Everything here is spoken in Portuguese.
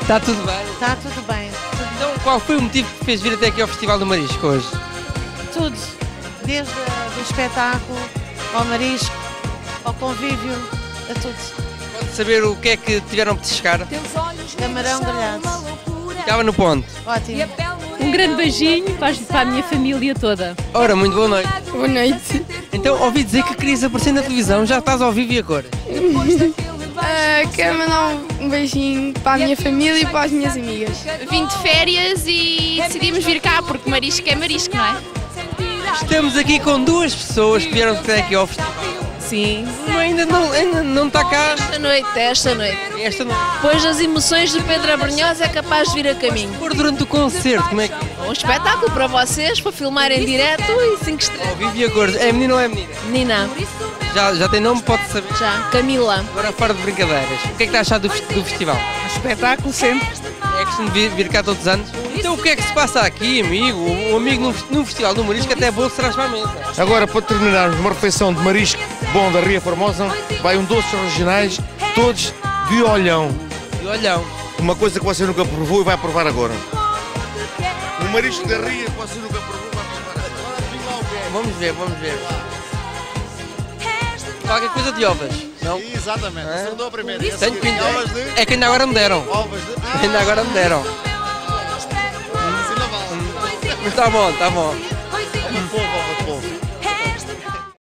Está tudo bem? Está tudo bem. Então, qual foi o motivo que fez vir até aqui ao Festival do Marisco hoje? Tudo. Desde o espetáculo, ao marisco, ao convívio, a tudo. Pode saber o que é que tiveram para chegar? Camarão grelhado. Ficava no ponto. Ótimo. Um grande beijinho para a minha família toda. Ora, muito boa noite. Boa noite. Então, ouvi dizer que querias aparecer na televisão, já estás ao vivo e a cores. Quero mandar um beijinho para a minha família e para as minhas amigas. Vim de férias e decidimos vir cá porque marisco é marisco, não é? Estamos aqui com duas pessoas que vieram até aqui ao festival. Sim. Ainda não está cá. Esta noite. Esta não. Depois das emoções de Pedro Abrunhosa é capaz de vir a caminho. Por durante o concerto, como é que é? Um espetáculo para vocês, para filmar em direto e 5 Ao estrelas. vivo e a cores. É menino ou é menina? Menina, Já tem nome, pode saber. já. Camila. Agora fora de brincadeiras. O que é que está a achar do festival? Espetáculo sempre. É costume vir cá todos os anos? Então o que é que se passa aqui, amigo? O amigo num festival do marisco até bolo serás para a mesa. Agora, para terminarmos uma refeição de marisco bom da Ria Formosa, vai um doces regionais, todos de olhão. E olhão. Uma coisa que você nunca provou e vai provar agora. O marisco da Ria que você nunca provou vai provar agora. Vamos ver. Qualquer coisa de ovas, não? Exatamente, eu dou a primeira. Tenho pinta. Ovas de... É que ainda agora me deram. Ovas de... Ainda agora me deram. Sim, não vale. Mas está bom. Ovo de polvo, ovo de polvo.